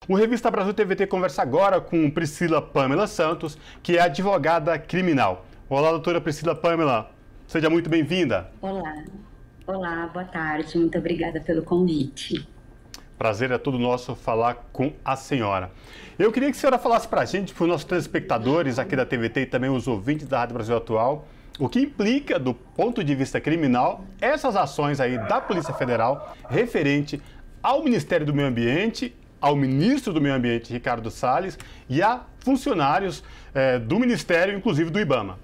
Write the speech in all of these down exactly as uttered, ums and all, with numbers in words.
O Revista Brasil T V T conversa agora com Priscila Pamela Santos, que é advogada criminal. Olá, doutora Priscila Pamela, seja muito bem-vinda. Olá, olá, boa tarde, muito obrigada pelo convite. Prazer é todo nosso falar com a senhora. Eu queria que a senhora falasse para a gente, para os nossos telespectadores aqui da T V T e também os ouvintes da Rádio Brasil Atual, o que implica, do ponto de vista criminal, essas ações aí da Polícia Federal referente ao Ministério do Meio Ambiente, ao ministro do Meio Ambiente, Ricardo Salles, e a funcionários eh, do Ministério, inclusive do IBAMA.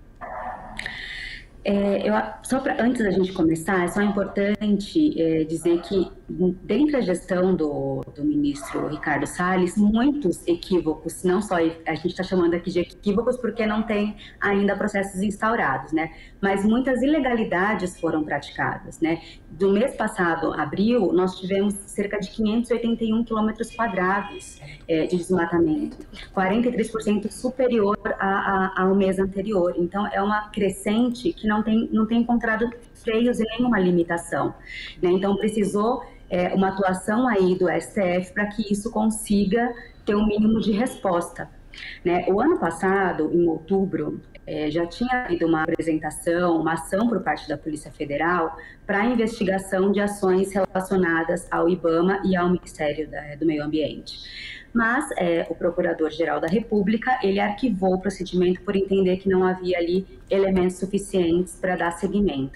É, eu, só pra, antes da gente começar, é só importante é, dizer que dentro da gestão do, do ministro Ricardo Salles, muitos equívocos, não só a gente está chamando aqui de equívocos porque não tem ainda processos instaurados, né? Mas muitas ilegalidades foram praticadas, né? Do mês passado, abril, nós tivemos cerca de quinhentos e oitenta e um quilômetros quadrados é, de desmatamento, quarenta e três por cento superior a, a, ao mês anterior. Então, é uma crescente que não tem, não tem encontrado freios e nenhuma limitação, né? Então, precisou é, uma atuação aí do S T F para que isso consiga ter um mínimo de resposta, né? O ano passado, em outubro, é, já tinha havido uma apresentação, uma ação por parte da Polícia Federal para a investigação de ações relacionadas ao IBAMA e ao Ministério da, do Meio Ambiente. Mas é, o Procurador-Geral da República, ele arquivou o procedimento por entender que não havia ali elementos suficientes para dar seguimento.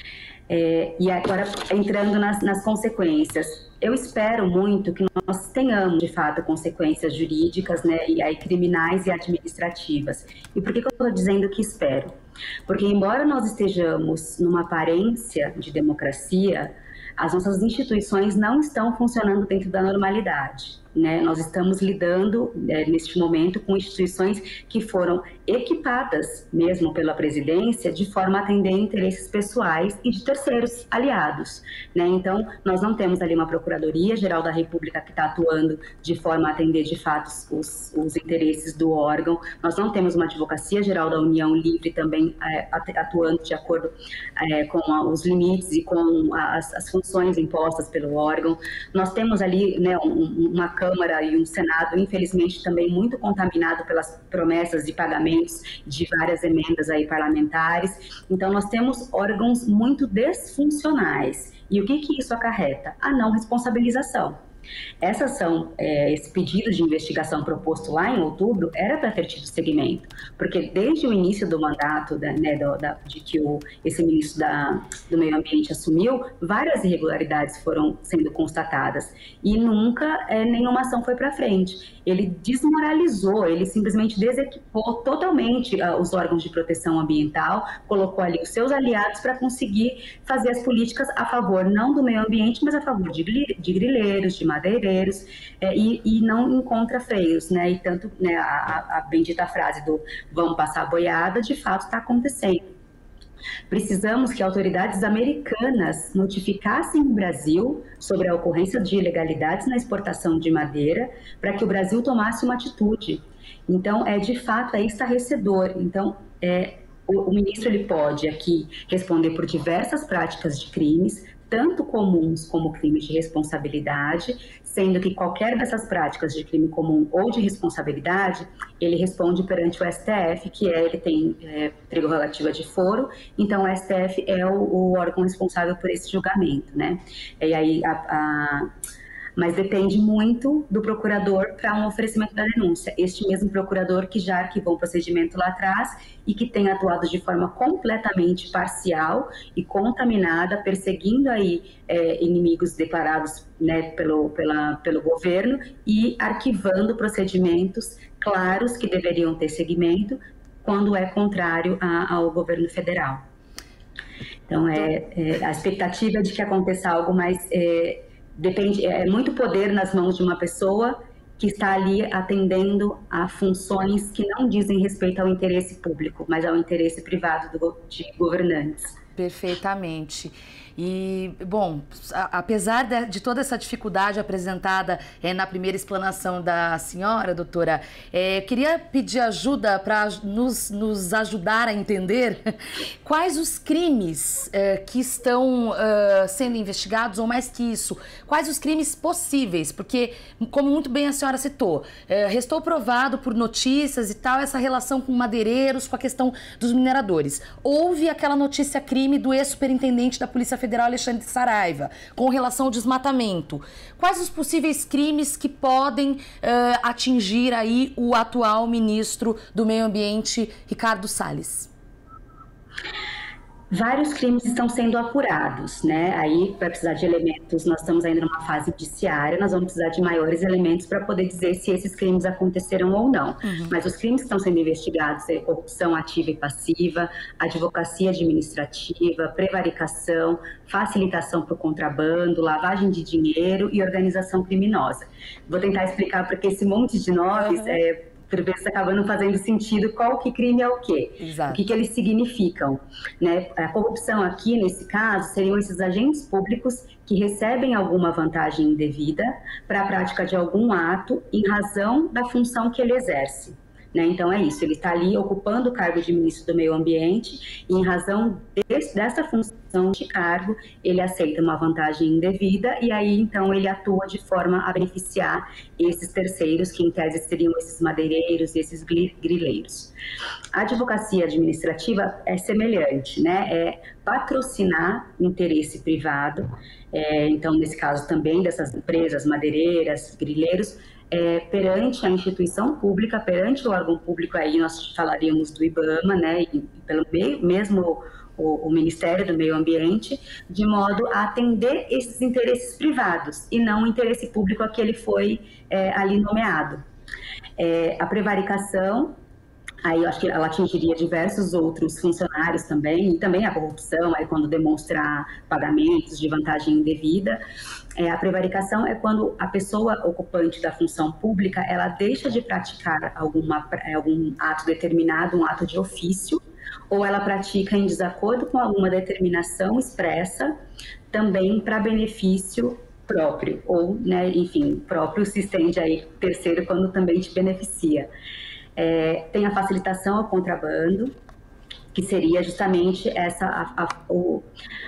É, e agora, entrando nas, nas consequências, eu espero muito que nós tenhamos, de fato, consequências jurídicas, né, e aí criminais e administrativas. E por que, que eu estou dizendo que espero? Porque, embora nós estejamos numa aparência de democracia, as nossas instituições não estão funcionando dentro da normalidade, né? Nós estamos lidando, é, neste momento, com instituições que foram equipadas, mesmo pela presidência, de forma a atender interesses pessoais e de terceiros aliados, né? Então, nós não temos ali uma Procuradoria-Geral da República que está atuando de forma a atender, de fato, os, os interesses do órgão. Nós não temos uma Advocacia-Geral da União livre também é, atuando de acordo é, com a, os limites e com as, as funções impostas pelo órgão. Nós temos ali, né, um, uma Câmara e um Senado, infelizmente, também muito contaminado pelas promessas de pagamentos de várias emendas aí parlamentares. Então, nós temos órgãos muito desfuncionais. E o que que isso acarreta? A não responsabilização. Essa ação, é, esse pedido de investigação proposto lá em outubro era para ter tido seguimento, porque desde o início do mandato, da, né, do, da, de que o, esse ministro da, do Meio Ambiente assumiu, várias irregularidades foram sendo constatadas e nunca é, nenhuma ação foi para frente. Ele desmoralizou, ele simplesmente desequipou totalmente uh, os órgãos de proteção ambiental, colocou ali os seus aliados para conseguir fazer as políticas a favor não do meio ambiente, mas a favor de, de grileiros, de madeireiros, é, e, e não encontra freios, né? E tanto, né, a, a bendita frase do vamos passar a boiada, de fato está acontecendo. Precisamos que autoridades americanas notificassem o Brasil sobre a ocorrência de ilegalidades na exportação de madeira para que o Brasil tomasse uma atitude. Então, é de fato é estarrecedor. Então, é, o, o ministro ele pode aqui responder por diversas práticas de crimes, tanto comuns como crimes de responsabilidade, sendo que qualquer dessas práticas de crime comum ou de responsabilidade, ele responde perante o S T F, que é, ele tem é, prerrogativa de foro, então o S T F é o, o órgão responsável por esse julgamento, né? E aí, a, a, mas depende muito do procurador para um oferecimento da denúncia. Este mesmo procurador que já arquivou um procedimento lá atrás e que tem atuado de forma completamente parcial e contaminada, perseguindo aí é, inimigos declarados, né, pelo, pela, pelo governo e arquivando procedimentos claros que deveriam ter seguimento quando é contrário a, ao governo federal. Então, é, é, a expectativa é de que aconteça algo mais... É, Depende, é muito poder nas mãos de uma pessoa que está ali atendendo a funções que não dizem respeito ao interesse público, mas ao interesse privado do, de governantes. Perfeitamente. E, bom, a, apesar de, de toda essa dificuldade apresentada é, na primeira explanação da senhora, doutora, é, queria pedir ajuda para nos, nos ajudar a entender quais os crimes é, que estão é, sendo investigados, ou mais que isso, quais os crimes possíveis, porque, como muito bem a senhora citou, é, restou provado por notícias e tal essa relação com madeireiros, com a questão dos mineradores. Houve aquela notícia-crime do ex-superintendente da Polícia Federal, Alexandre Saraiva, com relação ao desmatamento. Quais os possíveis crimes que podem uh, atingir aí o atual ministro do Meio Ambiente, Ricardo Salles? Vários crimes estão sendo apurados, né? Aí vai precisar de elementos, nós estamos ainda numa fase judiciária, nós vamos precisar de maiores elementos para poder dizer se esses crimes aconteceram ou não. Uhum. Mas os crimes que estão sendo investigados é corrupção ativa e passiva, advocacia administrativa, prevaricação, facilitação para o contrabando, lavagem de dinheiro e organização criminosa. Vou tentar explicar porque esse monte de nomes... Uhum. é, por vezes acaba não fazendo sentido qual que crime é o quê, Exato. o que, que eles significam. Né? A corrupção aqui, nesse caso, seriam esses agentes públicos que recebem alguma vantagem indevida para a prática de algum ato em razão da função que ele exerce. Né? Então é isso, ele está ali ocupando o cargo de ministro do Meio Ambiente e em razão desse, dessa função de cargo, ele aceita uma vantagem indevida e aí então ele atua de forma a beneficiar esses terceiros, que em tese seriam esses madeireiros e esses grileiros. A advocacia administrativa é semelhante, né? É patrocinar interesse privado, é, então nesse caso também dessas empresas madeireiras, grileiros, É, perante a instituição pública, perante o órgão público, aí nós falaríamos do IBAMA, né, e pelo meio, mesmo o, o Ministério do Meio Ambiente, de modo a atender esses interesses privados e não o interesse público a que ele foi é, ali nomeado. É, a prevaricação, aí eu acho que ela atingiria diversos outros funcionários também, e também a corrupção, aí quando demonstra pagamentos de vantagem indevida. É, a prevaricação é quando a pessoa ocupante da função pública, ela deixa de praticar alguma, algum ato determinado, um ato de ofício, ou ela pratica em desacordo com alguma determinação expressa, também para benefício próprio, ou, né, enfim, próprio se estende aí terceiro quando também te beneficia. É, tem a facilitação ao contrabando, que seria justamente essa a, a, o,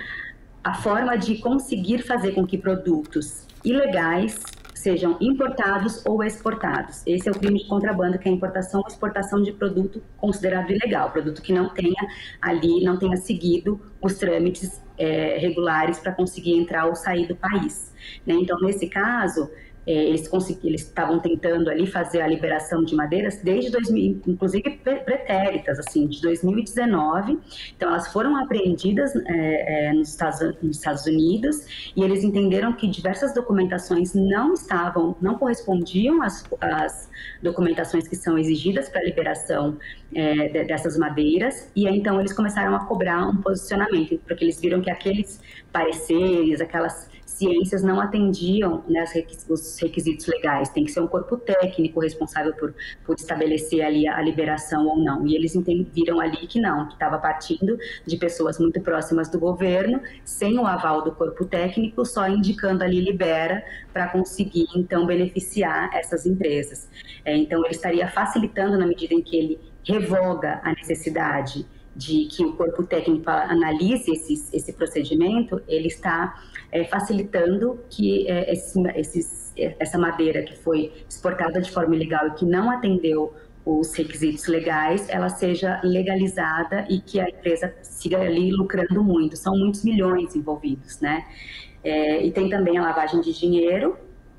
a forma de conseguir fazer com que produtos ilegais sejam importados ou exportados. Esse é o crime de contrabando, que é a importação ou exportação de produto considerado ilegal, produto que não tenha ali, não tenha seguido os trâmites é, regulares para conseguir entrar ou sair do país. Né? Então, nesse caso, É, eles eles estavam tentando ali fazer a liberação de madeiras desde dois mil, inclusive pretéritas, assim, de dois mil e dezenove. Então elas foram apreendidas é, é, nos, Estados, nos Estados Unidos e eles entenderam que diversas documentações não estavam, não correspondiam às, às documentações que são exigidas para a liberação é, de, dessas madeiras, e aí, então eles começaram a cobrar um posicionamento, porque eles viram que aqueles pareceres, aquelas ciências não atendiam, né, os requisitos legais. Tem que ser um corpo técnico responsável por, por estabelecer ali a, a liberação ou não. E eles viram ali que não, que estava partindo de pessoas muito próximas do governo, sem o aval do corpo técnico, só indicando ali libera para conseguir, então, beneficiar essas empresas. É, então, ele estaria facilitando na medida em que ele revoga a necessidade de que o corpo técnico analise esses, esse procedimento, ele está é, facilitando que é, esse, esses, essa madeira que foi exportada de forma ilegal e que não atendeu os requisitos legais, ela seja legalizada e que a empresa siga ali lucrando muito. São muitos milhões envolvidos, né? É, e tem também a lavagem de dinheiro,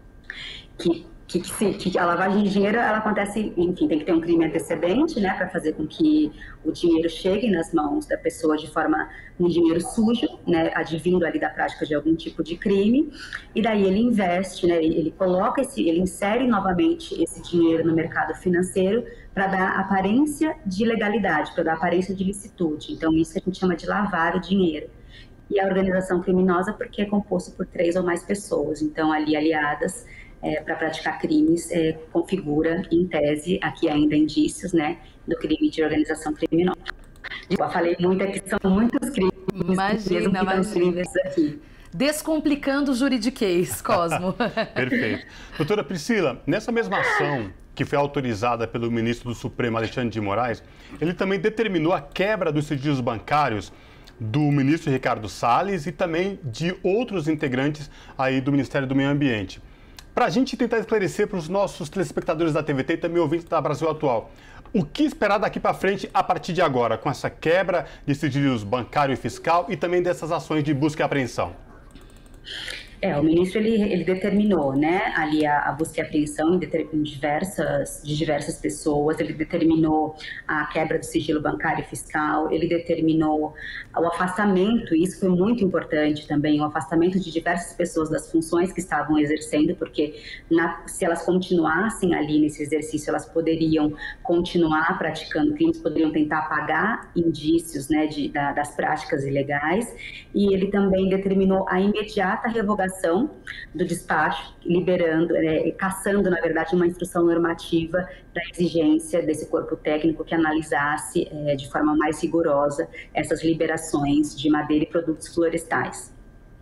que Que, que, que a lavagem de dinheiro, ela acontece, enfim, tem que ter um crime antecedente, né, para fazer com que o dinheiro chegue nas mãos da pessoa de forma, um dinheiro sujo, né, advindo ali da prática de algum tipo de crime, e daí ele investe, né, ele, ele coloca esse, ele insere novamente esse dinheiro no mercado financeiro para dar aparência de legalidade, para dar aparência de licitude. Então, isso que a gente chama de lavar o dinheiro. E a organização criminosa, porque é composto por três ou mais pessoas, então ali aliadas, É, para praticar crimes, é, configura, em tese, aqui ainda indícios, né, do crime de organização criminosa. Eu falei muito, é que são muitos crimes, Imagina, imagina. Aqui. Descomplicando o juridiquês, Cosmo. Perfeito. Doutora Priscila, nessa mesma ação que foi autorizada pelo ministro do Supremo, Alexandre de Moraes, ele também determinou a quebra dos sigilos bancários do ministro Ricardo Salles e também de outros integrantes aí do Ministério do Meio Ambiente. Para a gente tentar esclarecer para os nossos telespectadores da T V T e também ouvintes da Brasil Atual, o que esperar daqui para frente a partir de agora, com essa quebra de sigilos bancário e fiscal e também dessas ações de busca e apreensão? É, o ministro ele, ele determinou, né, ali a, a busca e apreensão de diversas, de diversas pessoas, ele determinou a quebra do sigilo bancário e fiscal, ele determinou o afastamento, e isso foi muito importante também, o afastamento de diversas pessoas das funções que estavam exercendo, porque na, se elas continuassem ali nesse exercício, elas poderiam continuar praticando crimes, poderiam tentar apagar indícios, né, de, da, das práticas ilegais, e ele também determinou a imediata revogação do despacho, liberando, é, cassando, na verdade, uma instrução normativa da exigência desse corpo técnico que analisasse é, de forma mais rigorosa essas liberações de madeira e produtos florestais.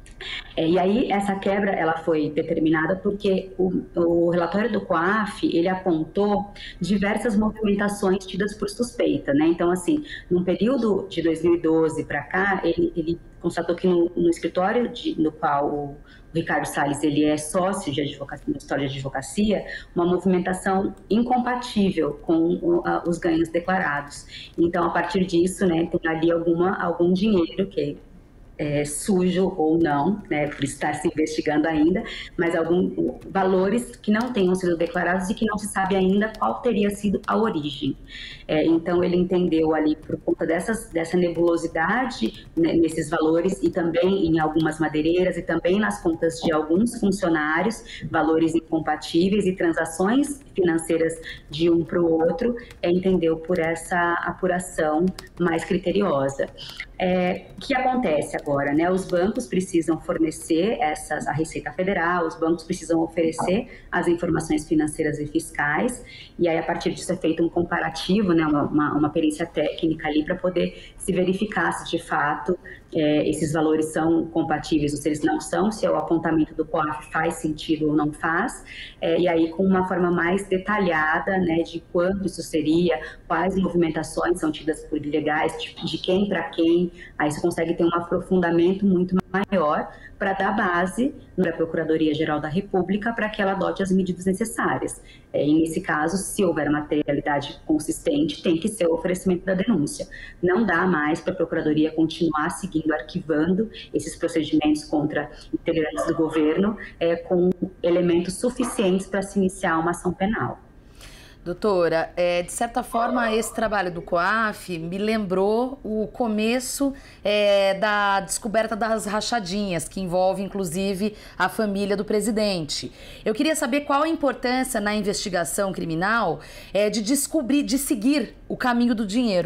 É, e aí, essa quebra, ela foi determinada porque o, o relatório do COAF, ele apontou diversas movimentações tidas por suspeita, né? Então, assim, no período de dois mil e doze para cá, ele, ele constatou que no, no escritório de, no qual o Ricardo Salles, ele é sócio de advocacia, no escritório de advocacia, uma movimentação incompatível com uh, os ganhos declarados. Então, a partir disso, né, tem ali alguma, algum dinheiro que É, sujo ou não, né, por estar se investigando ainda, mas alguns valores que não tenham sido declarados e que não se sabe ainda qual teria sido a origem. É, então, ele entendeu ali, por conta dessas, dessa nebulosidade, né, nesses valores e também em algumas madeireiras e também nas contas de alguns funcionários, valores incompatíveis e transações financeiras de um para o outro, é, entendeu por essa apuração mais criteriosa. É, o que acontece agora, né? Os bancos precisam fornecer essas, a Receita Federal, os bancos precisam oferecer as informações financeiras e fiscais, e aí a partir disso é feito um comparativo, né? Uma, uma, uma perícia técnica ali para poder se verificar se de fato é, esses valores são compatíveis ou se eles não são, se o apontamento do COAF faz sentido ou não faz, é, e aí com uma forma mais detalhada, né, de quanto isso seria, quais movimentações são tidas por ilegais, de, de quem para quem. Aí você consegue ter um aprofundamento muito maior para dar base na Procuradoria-Geral da República para que ela adote as medidas necessárias. É, e nesse caso, se houver materialidade consistente, tem que ser o oferecimento da denúncia. Não dá mais para a Procuradoria continuar seguindo, arquivando esses procedimentos contra integrantes do governo é, com elementos suficientes para se iniciar uma ação penal. Doutora, é, de certa forma, esse trabalho do COAF me lembrou o começo é, da descoberta das rachadinhas, que envolve, inclusive, a família do presidente. Eu queria saber qual a importância na investigação criminal é, de descobrir, de seguir o caminho do dinheiro.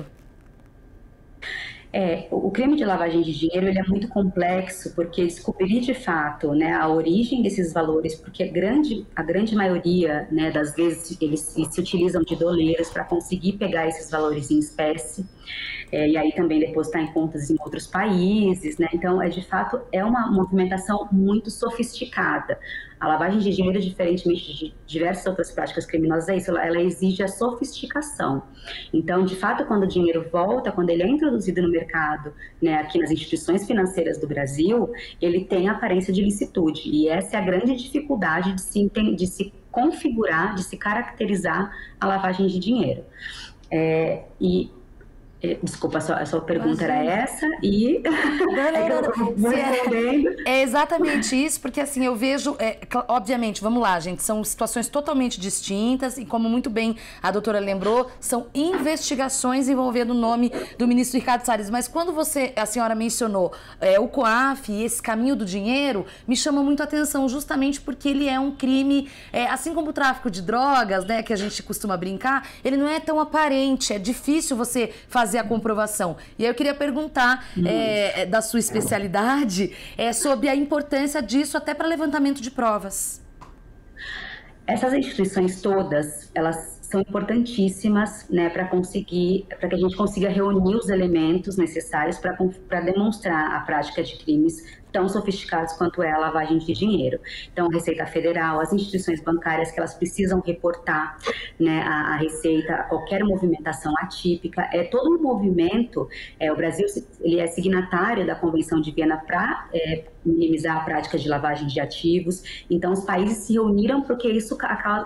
É, o crime de lavagem de dinheiro ele é muito complexo porque descobrir de fato, né, a origem desses valores, porque a grande, a grande maioria, né, das vezes eles, eles se utilizam de doleiros para conseguir pegar esses valores em espécie, é, e aí também depositar em contas em outros países, né? Então, é, de fato, é uma movimentação muito sofisticada. A lavagem de dinheiro, diferentemente de diversas outras práticas criminosas, é isso, ela, ela exige a sofisticação. Então, de fato, quando o dinheiro volta, quando ele é introduzido no mercado, né, aqui nas instituições financeiras do Brasil, ele tem aparência de licitude. E essa é a grande dificuldade de se, de se configurar, de se caracterizar a lavagem de dinheiro. É, e Desculpa, a sua, a sua pergunta era essa e não, não, não. É, é exatamente isso, porque assim, eu vejo, é, obviamente, vamos lá, gente, são situações totalmente distintas e como muito bem a doutora lembrou, são investigações envolvendo o nome do ministro Ricardo Salles, mas quando você, a senhora mencionou é, o COAF e esse caminho do dinheiro, me chama muito a atenção justamente porque ele é um crime, é, assim como o tráfico de drogas, né, que a gente costuma brincar, ele não é tão aparente, é difícil você fazer a comprovação. E aí eu queria perguntar é, da sua especialidade é, sobre a importância disso até para levantamento de provas. Essas instituições todas, elas são importantíssimas, né, para conseguir, para que a gente consiga reunir os elementos necessários para demonstrar a prática de crimes tão sofisticados quanto é a lavagem de dinheiro. Então, a Receita Federal, as instituições bancárias que elas precisam reportar, né, a, a Receita, a qualquer movimentação atípica, é todo um movimento. É, o Brasil ele é signatário da Convenção de Viena para é, minimizar a prática de lavagem de ativos. Então, os países se reuniram porque isso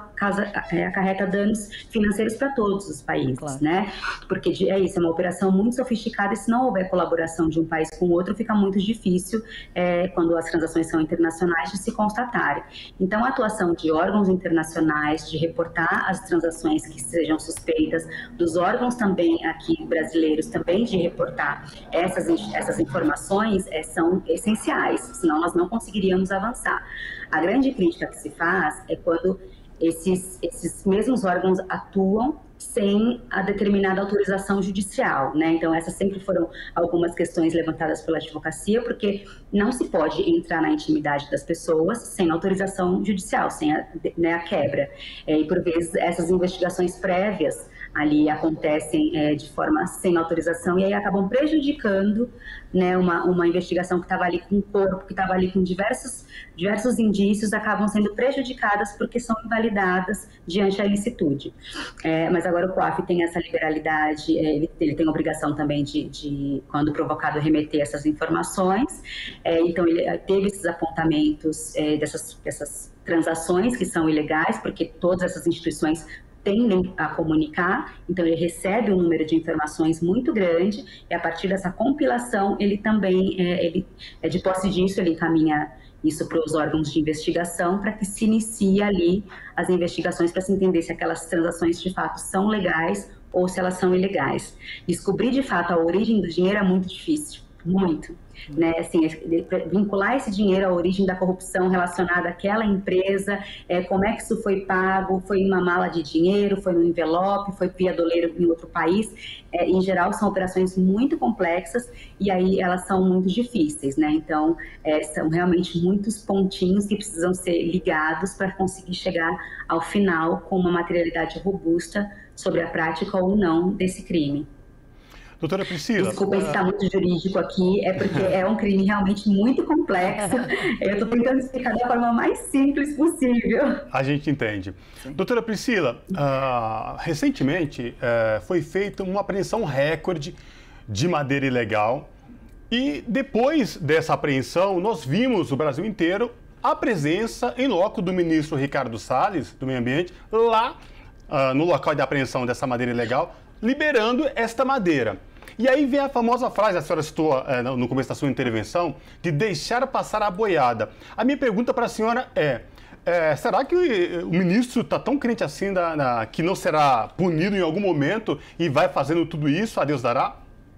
acarreta danos financeiros para todos os países, claro, né? Porque é isso, é uma operação muito sofisticada e se não houver colaboração de um país com o outro, fica muito difícil é, quando as transações são internacionais de se constatarem. Então, a atuação de órgãos internacionais, de reportar as transações que sejam suspeitas, dos órgãos também aqui brasileiros também de reportar essas, essas informações é, são essenciais, senão nós não conseguiríamos avançar. A grande crítica que se faz é quando esses, esses mesmos órgãos atuam sem a determinada autorização judicial, né? Então, essas sempre foram algumas questões levantadas pela advocacia, porque não se pode entrar na intimidade das pessoas sem autorização judicial, sem a, né, a quebra. É, e, por vezes, essas investigações prévias ali acontecem é, de forma sem autorização e aí acabam prejudicando, né, uma, uma investigação que estava ali com o corpo, que estava ali com diversos, diversos indícios, acabam sendo prejudicadas porque são invalidadas diante da ilicitude. É, mas agora o COAF tem essa liberalidade, é, ele, ele tem a obrigação também de, de, quando provocado, remeter essas informações. É, então, ele teve esses apontamentos é, dessas, dessas transações que são ilegais, porque todas essas instituições tendem a comunicar, então ele recebe um número de informações muito grande e a partir dessa compilação ele também, é, ele, é de posse disso, ele encaminha isso para os órgãos de investigação para que se inicie ali as investigações para se entender se aquelas transações de fato são legais ou se elas são ilegais. Descobrir de fato a origem do dinheiro é muito difícil, muito. Né, assim, vincular esse dinheiro à origem da corrupção relacionada àquela empresa, é, como é que isso foi pago, foi em uma mala de dinheiro, foi no envelope, foi via doleiro em outro país, é, em geral são operações muito complexas e aí elas são muito difíceis, né? Então é, são realmente muitos pontinhos que precisam ser ligados para conseguir chegar ao final com uma materialidade robusta sobre a prática ou não desse crime. Doutora Priscila... Desculpa se está muito jurídico aqui, é porque é um crime realmente muito complexo. Eu estou tentando explicar da forma mais simples possível. A gente entende. Sim. Doutora Priscila, uh, recentemente uh, foi feita uma apreensão recorde de madeira ilegal e depois dessa apreensão nós vimos o Brasil inteiro a presença em loco do ministro Ricardo Salles, do Meio Ambiente, lá uh, no local de apreensão dessa madeira ilegal, liberando esta madeira. E aí vem a famosa frase, a senhora citou é, no começo da sua intervenção, de deixar passar a boiada. A minha pergunta para a senhora é, é, será que o, o ministro está tão crente assim da, na, que não será punido em algum momento e vai fazendo tudo isso, a Deus dará?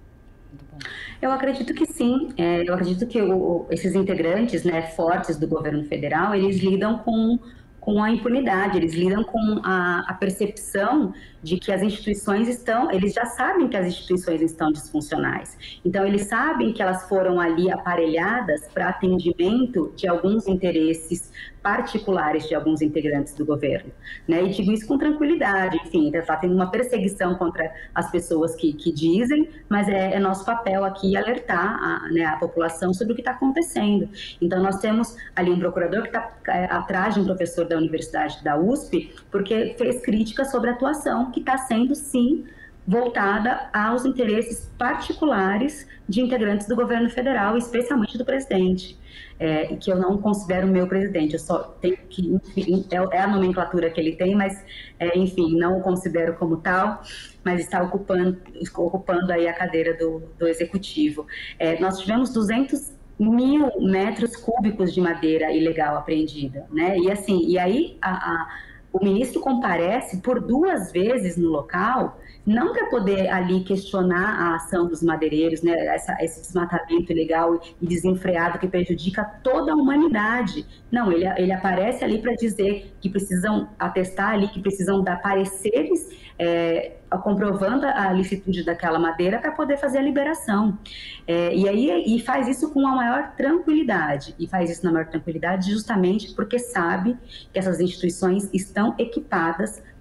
Eu acredito que sim. É, eu acredito que o, esses integrantes, né, fortes do governo federal, eles lidam com... com a impunidade, eles lidam com a, a percepção de que as instituições estão, eles já sabem que as instituições estão disfuncionais. Então, eles sabem que elas foram ali aparelhadas para atendimento de alguns interesses particulares de alguns integrantes do governo, né? E digo isso com tranquilidade, enfim, está tendo uma perseguição contra as pessoas que, que dizem, mas é, é nosso papel aqui alertar a, né, a população sobre o que está acontecendo. Então, nós temos ali um procurador que está é, atrás de um professor da Universidade da U S P, porque fez críticas sobre a atuação que está sendo, sim, voltada aos interesses particulares de integrantes do governo federal, especialmente do presidente, é, que eu não considero meu presidente, eu só tenho que, enfim, é a nomenclatura que ele tem, mas, é, enfim, não o considero como tal, mas está ocupando, ocupando aí a cadeira do, do executivo. É, nós tivemos duzentos mil metros cúbicos de madeira ilegal apreendida, né? E assim, e aí a, a, o ministro comparece por duas vezes no local, não para poder ali questionar a ação dos madeireiros, né? Essa, esse desmatamento ilegal e desenfreado que prejudica toda a humanidade. Não, ele, ele aparece ali para dizer que precisam atestar ali, que precisam dar pareceres é, comprovando a licitude daquela madeira para poder fazer a liberação. É, e aí e faz isso com a maior tranquilidade, e faz isso na maior tranquilidade justamente porque sabe que essas instituições estão equipadas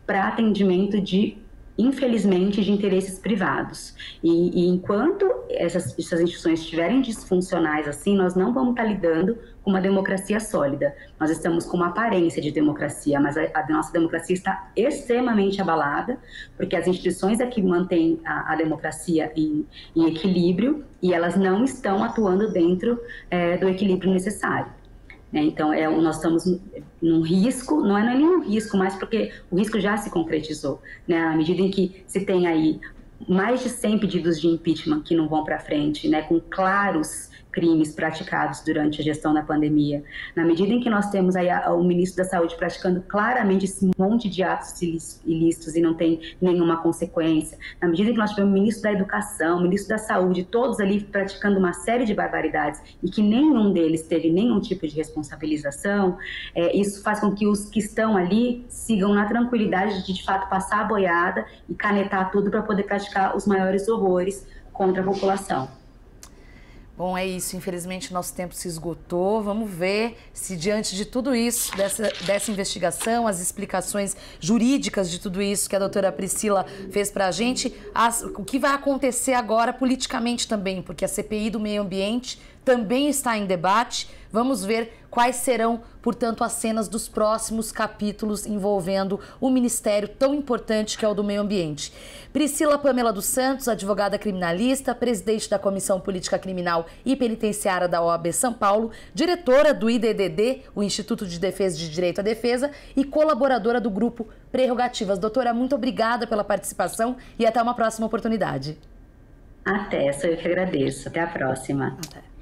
para atendimento de, infelizmente, de interesses privados. E, e enquanto essas, essas instituições estiverem disfuncionais assim, nós não vamos estar lidando com uma democracia sólida. Nós estamos com uma aparência de democracia, mas a, a nossa democracia está extremamente abalada, porque as instituições é que mantêm a, a democracia em, em equilíbrio e elas não estão atuando dentro é, do equilíbrio necessário. Então, é, nós estamos num risco, não é nem um risco, mas porque o risco já se concretizou, né? À medida em que se tem aí mais de cem pedidos de impeachment que não vão para frente, né, com claros crimes praticados durante a gestão da pandemia. Na medida em que nós temos aí a, o ministro da Saúde praticando claramente esse monte de atos ilícitos e não tem nenhuma consequência, na medida em que nós tivemos o ministro da Educação, o ministro da Saúde, todos ali praticando uma série de barbaridades e que nenhum deles teve nenhum tipo de responsabilização, é, isso faz com que os que estão ali sigam na tranquilidade de, de fato, passar a boiada e canetar tudo para poder praticar os maiores horrores contra a população. Bom, é isso. Infelizmente, nosso tempo se esgotou. Vamos ver se, diante de tudo isso, dessa, dessa investigação, as explicações jurídicas de tudo isso que a doutora Priscila fez para a gente, as, o que vai acontecer agora politicamente também, porque a C P I do meio ambiente também está em debate. Vamos ver quais serão, portanto, as cenas dos próximos capítulos envolvendo o ministério tão importante que é o do meio ambiente. Priscila Pamela dos Santos, advogada criminalista, presidente da Comissão Política Criminal e Penitenciária da O A B São Paulo, diretora do I D D D, o Instituto de Defesa de Direito à Defesa, e colaboradora do grupo Prerrogativas. Doutora, muito obrigada pela participação e até uma próxima oportunidade. Até, só eu que agradeço. Até a próxima. Até.